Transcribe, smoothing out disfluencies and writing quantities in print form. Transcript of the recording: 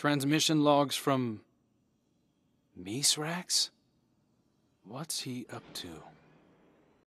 Transmission logs from Misraaks? What's he up to?